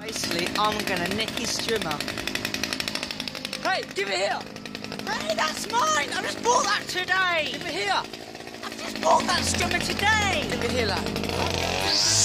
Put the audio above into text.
Basically, I'm gonna nick his strimmer. Hey, give it here! Hey, that's mine! I just bought that today! Give it here! I've just bought that strimmer today! Give it here, lad.